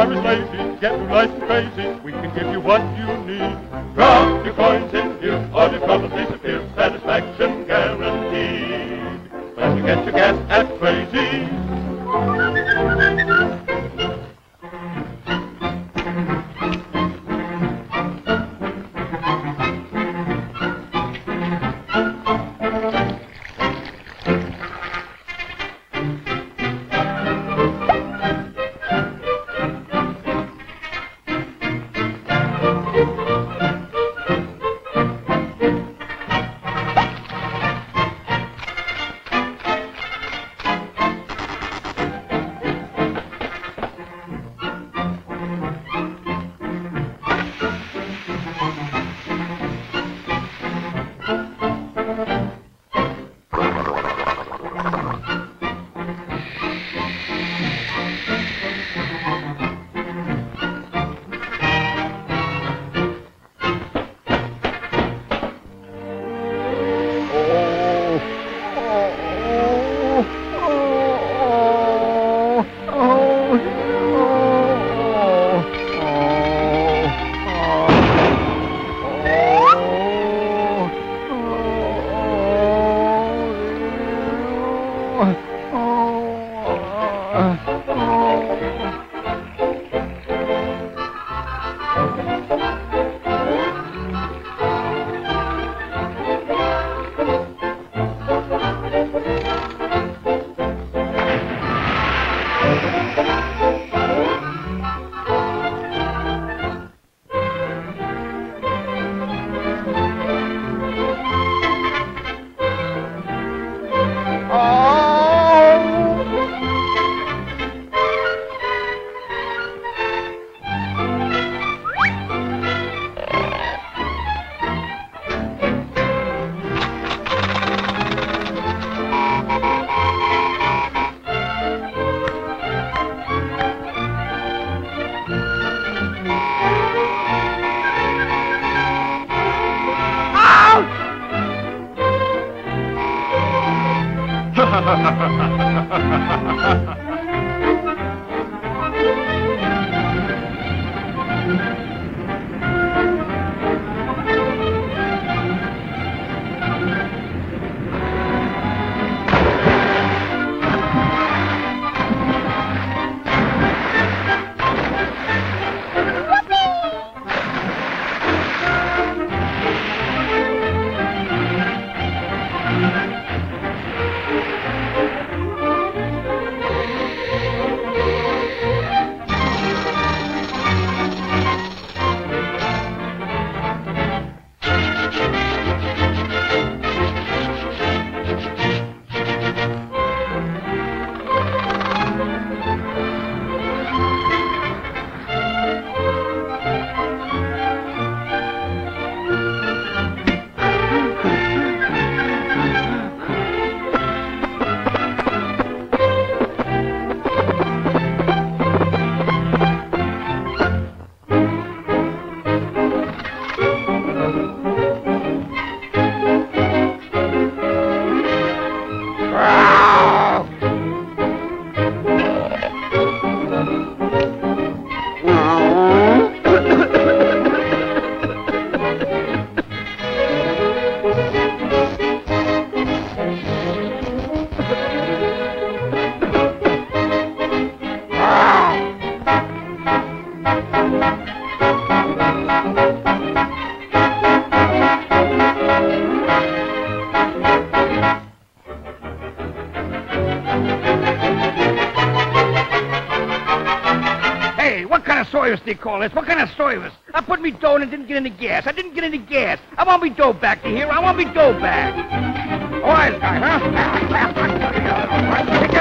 are as lazy, get through life crazy, we can give you what you need. Drop your coins in here, all your troubles disappear, satisfaction guaranteed. When you get your gas at Crazy's. They call this. What kind of service? I put me dough in and didn't get any gas. I didn't get any gas. I want me dough back to here. I want me dough back. Wise guy, huh?